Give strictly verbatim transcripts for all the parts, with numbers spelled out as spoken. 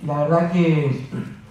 la verdad que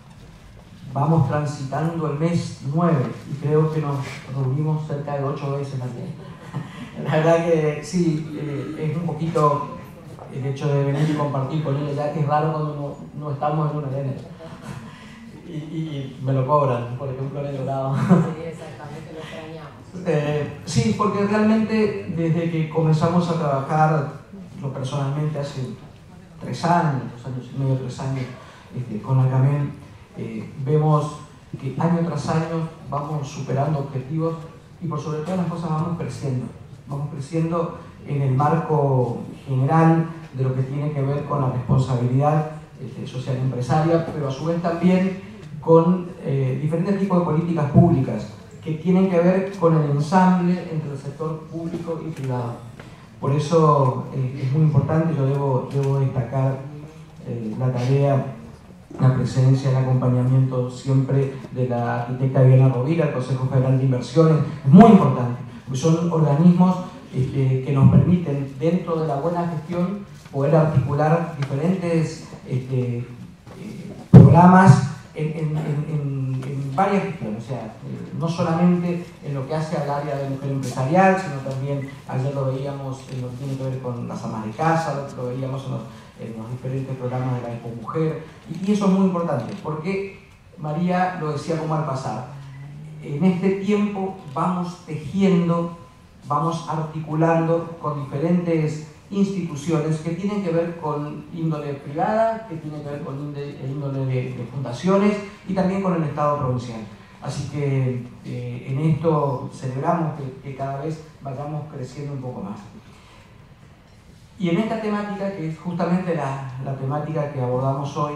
vamos transitando el mes nueve y creo que nos reunimos cerca de ocho veces al día. La verdad que sí, eh, es un poquito el hecho de venir y compartir con él, ya que es raro cuando no, no estamos en un evento. Y, y me lo cobran, por ejemplo, en el Dorado. Sí, exactamente, lo extrañamos. Eh, sí, porque realmente desde que comenzamos a trabajar, yo personalmente hace tres años, dos años y medio, tres años, este, con Acamel, eh, vemos que año tras año vamos superando objetivos y por sobre todas las cosas vamos creciendo. Vamos creciendo en el marco general de lo que tiene que ver con la responsabilidad este, social empresaria, pero a su vez también con eh, diferentes tipos de políticas públicas que tienen que ver con el ensamble entre el sector público y privado. Por eso eh, es muy importante, yo debo, debo destacar eh, la tarea, la presencia, el acompañamiento siempre de la arquitecta Diana Rovira, el Consejo Federal de Inversiones, es muy importante, porque son organismos este, que nos permiten, dentro de la buena gestión, poder articular diferentes este, eh, programas en, en, en, en varias gestiones, o sea, eh, no solamente en lo que hace al área de mujer empresarial, sino también, ayer lo veíamos en lo que tiene que ver con las amas de casa, lo veíamos en los, en los diferentes programas de la Expomujer, y, y eso es muy importante, porque María lo decía como al pasar, en este tiempo vamos tejiendo, vamos articulando con diferentes instituciones que tienen que ver con índole privada, que tienen que ver con índole de, de fundaciones y también con el Estado provincial. Así que eh, en esto celebramos que, que cada vez vayamos creciendo un poco más. Y en esta temática, que es justamente la, la temática que abordamos hoy,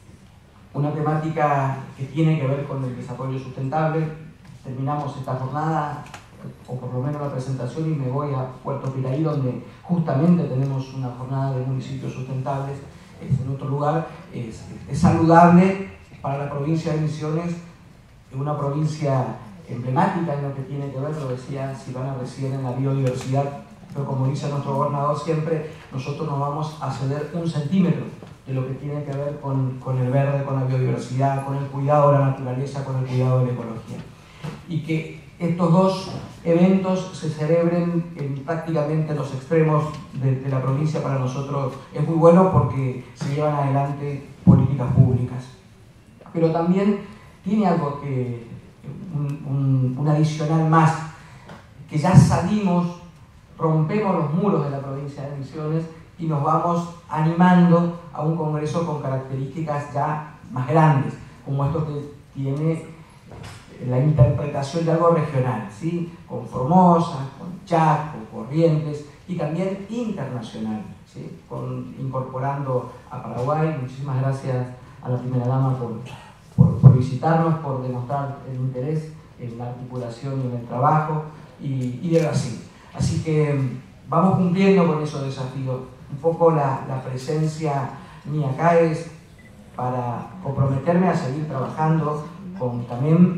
una temática que tiene que ver con el desarrollo sustentable, terminamos esta jornada, o por lo menos la presentación, y me voy a Puerto Piraí, donde justamente tenemos una jornada de municipios sustentables. Es en otro lugar, es, es saludable para la provincia de Misiones, una provincia emblemática en lo que tiene que ver, lo decía Silvana recién, en la biodiversidad, pero como dice nuestro gobernador siempre, nosotros nos vamos a ceder un centímetro de lo que tiene que ver con, con el verde, con la biodiversidad, con el cuidado de la naturaleza, con el cuidado de la ecología. Y que estos dos eventos se celebren en prácticamente los extremos de, de la provincia, para nosotros es muy bueno porque se llevan adelante políticas públicas. Pero también tiene algo que, un, un, un adicional más, que ya salimos, rompemos los muros de la provincia de Misiones y nos vamos animando a un congreso con características ya más grandes, como esto que tiene la interpretación de algo regional, ¿sí? Con Formosa, con Chaco, Corrientes, y también internacional, ¿sí? Con, incorporando a Paraguay. Muchísimas gracias a la primera dama por, por, por visitarnos, por demostrar el interés en la articulación y en el trabajo, y, y de Brasil. Así que vamos cumpliendo con esos desafíos. Un poco la, la presencia mía acá es para comprometerme a seguir trabajando con también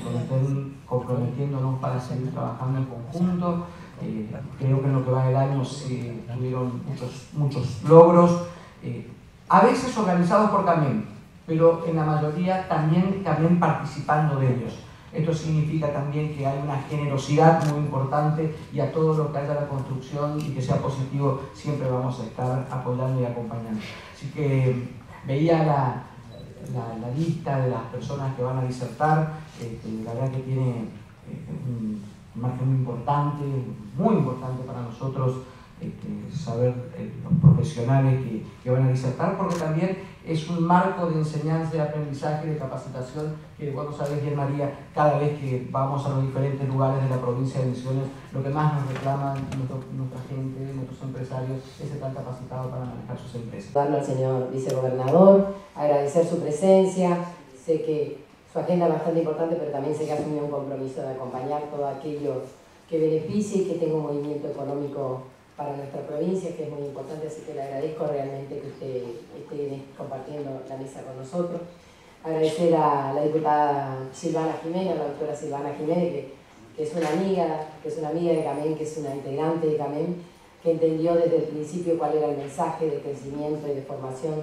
comprometiéndonos para seguir trabajando en conjunto. Eh, creo que en lo que va del año se tuvieron muchos, muchos logros, eh, a veces organizados por Camel, pero en la mayoría también, también participando de ellos. Esto significa también que hay una generosidad muy importante, y a todo lo que haya la construcción y que sea positivo siempre vamos a estar apoyando y acompañando. Así que veía la, la, la lista de las personas que van a disertar. Este, la verdad que tiene eh, un margen muy importante, muy importante para nosotros este, saber eh, los profesionales que, que van a disertar, porque también es un marco de enseñanza, de aprendizaje, de capacitación, que vos sabés bien, María, cada vez que vamos a los diferentes lugares de la provincia de Misiones, lo que más nos reclaman nuestro, nuestra gente, nuestros empresarios, es estar capacitados para manejar sus empresas. Darle al señor vicegobernador, agradecer su presencia. Sé que su agenda es bastante importante, pero también sé que asumió un compromiso de acompañar todo aquello que beneficie y que tenga un movimiento económico para nuestra provincia, que es muy importante, así que le agradezco realmente que usted esté compartiendo la mesa con nosotros. Agradecer a la diputada Silvana Jiménez, a la doctora Silvana Jiménez, que, que es una amiga, que es una amiga de CAMEN, que es una integrante de CAMEN, que entendió desde el principio cuál era el mensaje de crecimiento y de formación que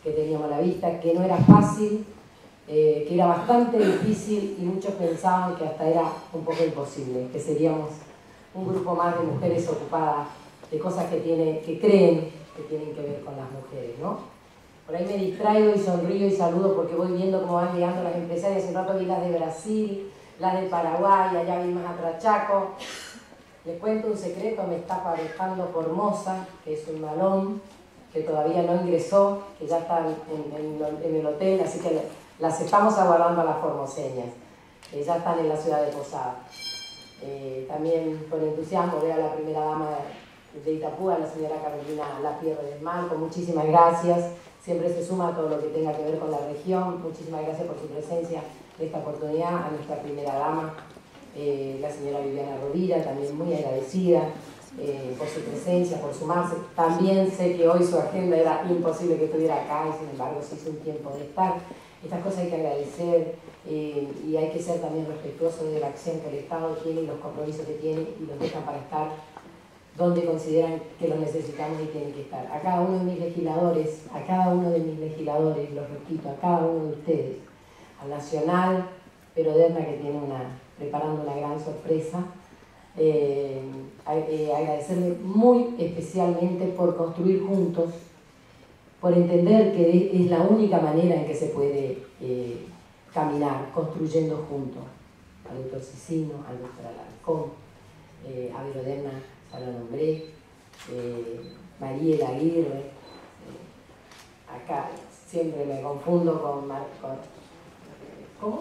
que teníamos a la vista, que no era fácil, eh, que era bastante difícil y muchos pensaban que hasta era un poco imposible, que seríamos un grupo más de mujeres ocupadas de cosas que, tiene, que creen que tienen que ver con las mujeres, ¿no? Por ahí me distraigo y sonrío y saludo porque voy viendo cómo van llegando las empresarias. Hace un rato vi las de Brasil, las de Paraguay, allá vi más atrás Chaco. Les cuento un secreto, me está aparejando Formosa, que es un malón, que todavía no ingresó, que ya está en, en, en el hotel, así que las estamos aguardando a las formoseñas, que ya están en la ciudad de Posada. Eh, también con entusiasmo veo a la primera dama de Itapúa, la señora Carolina Lapierre del Marco, muchísimas gracias, siempre se suma a todo lo que tenga que ver con la región, muchísimas gracias por su presencia en esta oportunidad, a nuestra primera dama, eh, la señora Viviana Rovira, también muy agradecida eh, por su presencia, por sumarse. También sé que hoy su agenda era imposible que estuviera acá y sin embargo se hizo un tiempo de estar. Estas cosas hay que agradecer eh, y hay que ser también respetuosos de la acción que el Estado tiene y los compromisos que tiene y los dejan para estar donde consideran que los necesitamos y tienen que estar. A cada uno de mis legisladores, a cada uno de mis legisladores, los repito, a cada uno de ustedes, al Nacional, pero Derna que tiene una, preparando una gran sorpresa, eh, eh, agradecerle muy especialmente por construir juntos, por entender que es la única manera en que se puede eh, caminar, construyendo juntos. Al doctor Cicino, al doctor Alarcón, eh, a Vero Derna, ya lo nombré, eh, Mariela Aguirre, eh, acá siempre me confundo con, Mar, con ¿cómo?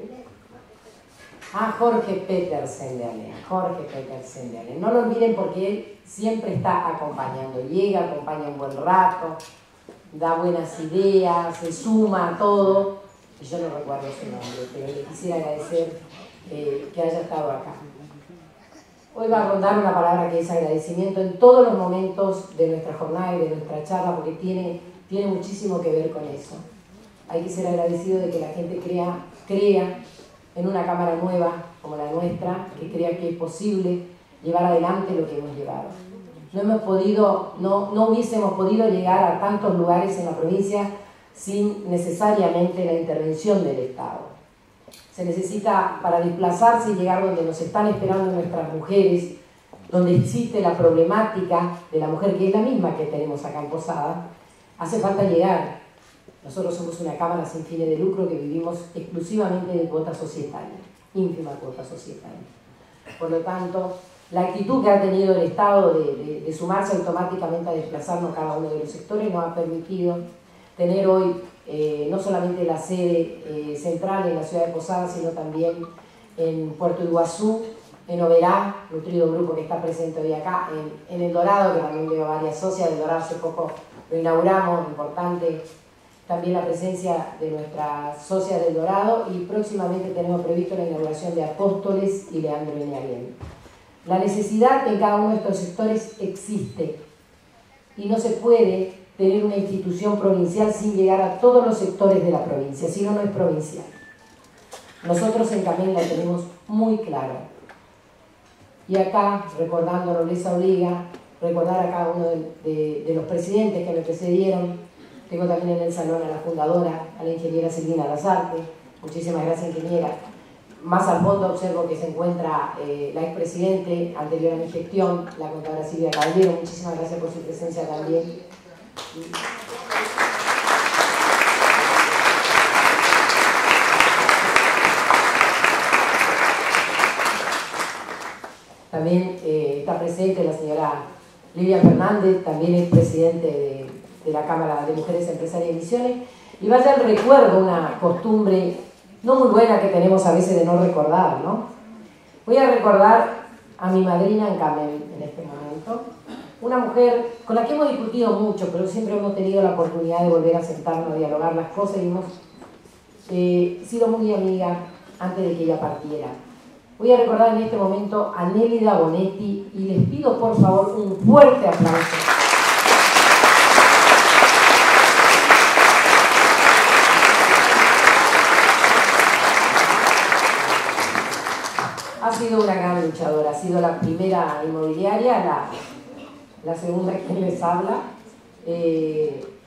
Ah, Jorge Petersen de Alea, Jorge Petersen de Alea. No lo olviden porque él siempre está acompañando, llega, acompaña un buen rato, da buenas ideas, se suma a todo, y yo no recuerdo su nombre, pero le quisiera agradecer eh, que haya estado acá. Hoy va a rondar una palabra que es agradecimiento en todos los momentos de nuestra jornada y de nuestra charla, porque tiene, tiene muchísimo que ver con eso. Hay que ser agradecido de que la gente crea, crea en una Cámara nueva como la nuestra, que crea que es posible llevar adelante lo que hemos llevado. No hemos podido, no, no hubiésemos podido llegar a tantos lugares en la provincia sin necesariamente la intervención del Estado. Se necesita para desplazarse y llegar donde nos están esperando nuestras mujeres, donde existe la problemática de la mujer, que es la misma que tenemos acá en Posada, hace falta llegar. Nosotros somos una cámara sin fines de lucro que vivimos exclusivamente de cuota societaria, ínfima cuota societaria. Por lo tanto, la actitud que ha tenido el Estado de, de, de sumarse automáticamente a desplazarnos cada uno de los sectores nos ha permitido tener hoy eh, no solamente la sede eh, central en la ciudad de Posada, sino también en Puerto Iguazú, en Oberá, nutrido grupo que está presente hoy acá, en, en El Dorado, que también veo varias socias del Dorado, hace poco lo inauguramos, importante. También la presencia de nuestras socias del Dorado y próximamente tenemos previsto la inauguración de Apóstoles y Leandro Enealén. La necesidad en cada uno de estos sectores existe y no se puede tener una institución provincial sin llegar a todos los sectores de la provincia, si no, no es provincial. Nosotros en Camén la tenemos muy claro. Y acá, recordando Nobleza Obliga, recordar a cada uno de, de, de los presidentes que me precedieron. Tengo también en el salón a la fundadora, a la ingeniera Silvina Lazarte. Muchísimas gracias, ingeniera. Más al fondo observo que se encuentra eh, la expresidente anterior a mi gestión, la contadora Silvia Caballero. Muchísimas gracias por su presencia también. También eh, está presente la señora Lidia Fernández, también es presidente de, de la Cámara de Mujeres Empresarias y Misiones. Y vaya el recuerdo, una costumbre no muy buena que tenemos a veces de no recordar, ¿no? Voy a recordar a mi madrina en Camén en este momento, una mujer con la que hemos discutido mucho, pero siempre hemos tenido la oportunidad de volver a sentarnos a dialogar las cosas y hemos eh, sido muy amigas antes de que ella partiera. Voy a recordar en este momento a Nélida Bonetti y les pido por favor un fuerte aplauso. Ha sido una gran luchadora, ha sido la primera inmobiliaria, la, la segunda que les habla, eh,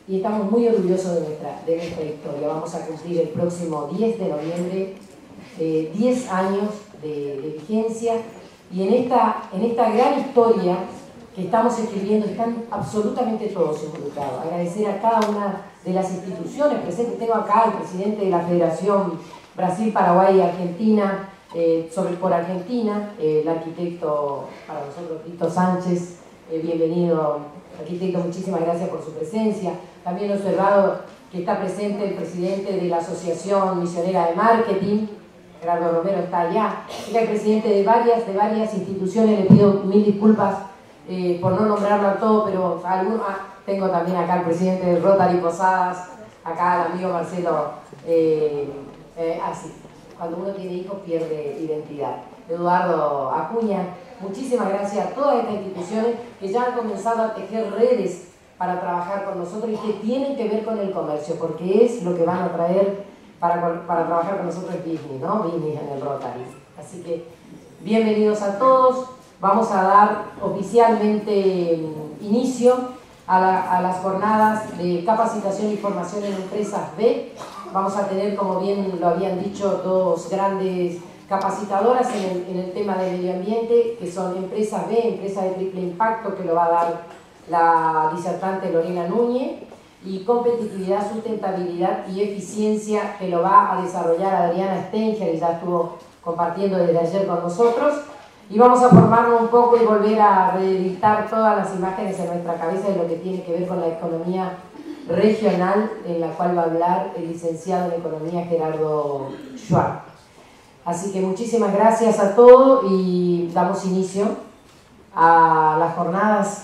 y estamos muy orgullosos de nuestra, de nuestra historia. Vamos a cumplir el próximo diez de noviembre eh, diez años de, de vigencia, y en esta, en esta gran historia que estamos escribiendo están absolutamente todos involucrados. Agradecer a cada una de las instituciones presentes. Tengo acá al presidente de la Federación Brasil, Paraguay y Argentina, eh, sobre, por Argentina, eh, el arquitecto para nosotros, Tito Sánchez. Eh, bienvenido, arquitecto, muchísimas gracias por su presencia. También he observado que está presente el presidente de la Asociación Misionera de Marketing, Gerardo Romero está allá. Es el presidente de varias, de varias instituciones. Le pido mil disculpas eh, por no nombrarlo a todo, pero alguno, ah, tengo también acá al presidente de Rotary Posadas, acá al amigo Marcelo, eh, eh, así, cuando uno tiene hijos pierde identidad. Eduardo Acuña, muchísimas gracias a todas estas instituciones que ya han comenzado a tejer redes para trabajar con nosotros y que tienen que ver con el comercio, porque es lo que van a traer Para, para trabajar con nosotros es Business, ¿no? Business en el Rotary. Así que, bienvenidos a todos. Vamos a dar oficialmente inicio a, la, a las jornadas de capacitación y formación en empresas B. Vamos a tener, como bien lo habían dicho, dos grandes capacitadoras en el, en el tema del medio ambiente, que son Empresas B, Empresa de Triple Impacto, que lo va a dar la disertante Lorena Núñez, y Competitividad, Sustentabilidad y Eficiencia, que lo va a desarrollar Adriana Stenger, y ya estuvo compartiendo desde ayer con nosotros. Y vamos a formarnos un poco y volver a reeditar todas las imágenes en nuestra cabeza de lo que tiene que ver con la economía regional, en la cual va a hablar el licenciado en Economía Gerardo Schwab. Así que muchísimas gracias a todos y damos inicio a las jornadas.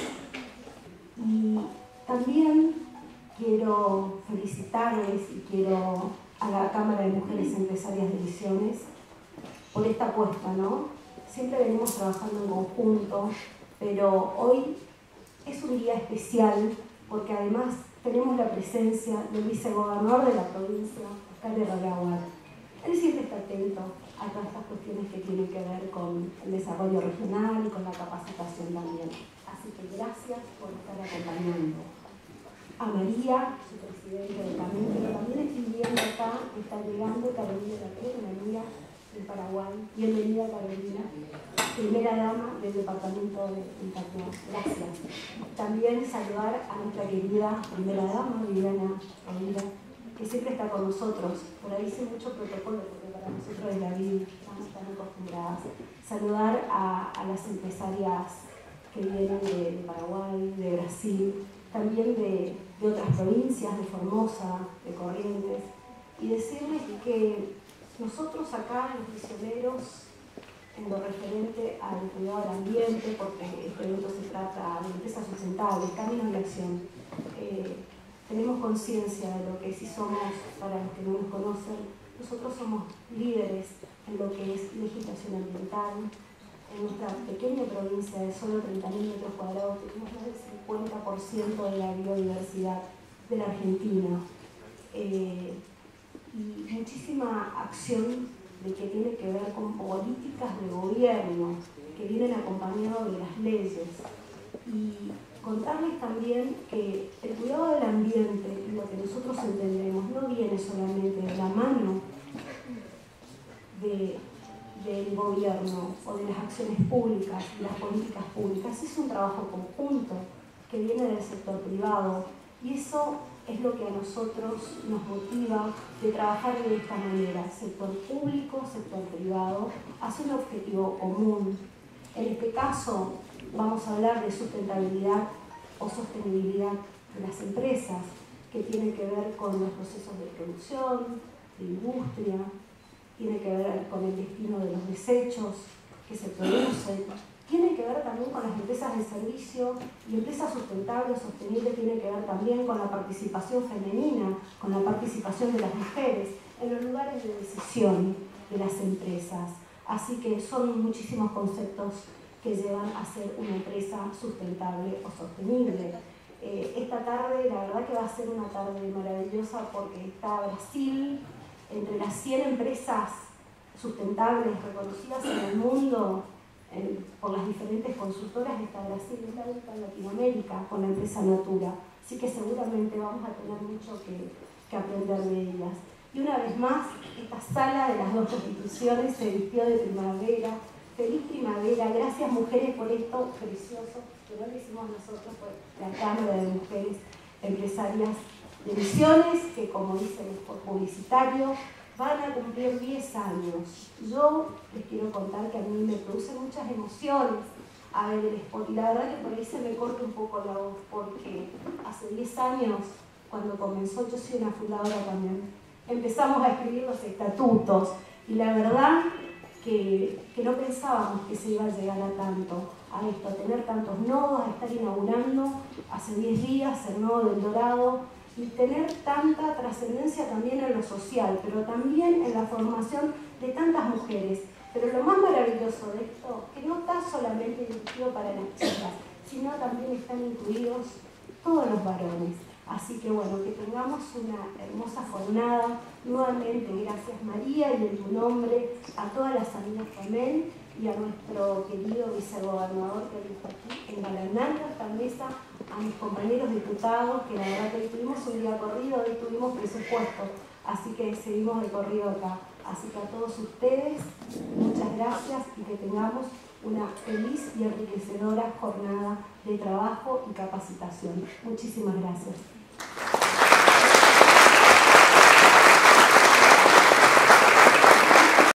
Y también quiero felicitarles y quiero a la Cámara de Mujeres Empresarias de Misiones por esta apuesta, ¿no? Siempre venimos trabajando en conjunto, pero hoy es un día especial porque además tenemos la presencia del vicegobernador de la provincia, Oscar Herrera. Él siempre está atento a todas estas cuestiones que tienen que ver con el desarrollo regional y con la capacitación también. Así que gracias por estar acompañando. A María, su presidente de Camino, pero también estoy viendo acá, está llegando Carolina Laquet, una amiga del Paraguay. Bienvenida, Carolina, primera dama del departamento de Itacua. Gracias. También saludar a nuestra querida primera dama, Viviana Rovira, que siempre está con nosotros. Por ahí hice mucho protocolo, porque para nosotros es la vida, estamos tan acostumbradas. Saludar a, a las empresarias que vienen de, de Paraguay, de Brasil, también de, de otras provincias, de Formosa, de Corrientes, y decirles que nosotros acá, los misioneros, en lo referente al cuidado del ambiente, porque este evento se trata de empresas sustentables, caminos de acción, eh, tenemos conciencia de lo que sí somos, para los que no nos conocen. Nosotros somos líderes en lo que es legislación ambiental. En nuestra pequeña provincia de solo treinta mil metros cuadrados tenemos más del cincuenta por ciento de la biodiversidad de la Argentina. Eh, y muchísima acción de que tiene que ver con políticas de gobierno que vienen acompañadas de las leyes. Y contarles también que el cuidado del ambiente, lo que nosotros entendemos, no viene solamente de la mano de del gobierno o de las acciones públicas, de las políticas públicas. Es un trabajo conjunto que viene del sector privado y eso es lo que a nosotros nos motiva de trabajar de esta manera, sector público, sector privado, hacia un objetivo común. En este caso vamos a hablar de sustentabilidad o sostenibilidad de las empresas, que tiene que ver con los procesos de producción, de industria, tiene que ver con el destino de los desechos que se producen, tiene que ver también con las empresas de servicio, y empresas sustentables, sostenibles, tiene que ver también con la participación femenina, con la participación de las mujeres en los lugares de decisión de las empresas. Así que son muchísimos conceptos que llevan a ser una empresa sustentable o sostenible. Eh, esta tarde, la verdad que va a ser una tarde maravillosa porque está Brasil, entre las cien empresas sustentables reconocidas en el mundo en, por las diferentes consultoras, está Brasil, es la única en Latinoamérica con la empresa Natura. así que seguramente vamos a tener mucho que, que aprender de ellas. Y una vez más, esta sala de las dos constituciones se vistió de primavera. Feliz primavera, gracias mujeres por esto precioso, que no lo hicimos nosotros, por la Cámara de Mujeres Empresarias de Misiones, que como dice el publicitario, van a cumplir diez años. Yo les quiero contar que a mí me producen muchas emociones a ver el spot, y la verdad que por ahí se me corta un poco la voz, porque hace diez años, cuando comenzó, yo soy una fundadora también, empezamos a escribir los estatutos, y la verdad que, que no pensábamos que se iba a llegar a tanto, a esto, a tener tantos nodos, a estar inaugurando hace diez días el nodo del Dorado, y tener tanta trascendencia también en lo social, pero también en la formación de tantas mujeres. Pero lo más maravilloso de esto, que no está solamente dirigido para las chicas, sino también están incluidos todos los varones. Así que bueno, que tengamos una hermosa jornada. Nuevamente, gracias María, y en tu nombre a todas las amigas también, y a nuestro querido vicegobernador que está aquí, engalanando esta mesa, a mis compañeros diputados, que la verdad que hoy tuvimos un día corrido, hoy tuvimos presupuesto, así que seguimos de corrido acá. Así que a todos ustedes, muchas gracias, y que tengamos una feliz y enriquecedora jornada de trabajo y capacitación. Muchísimas gracias.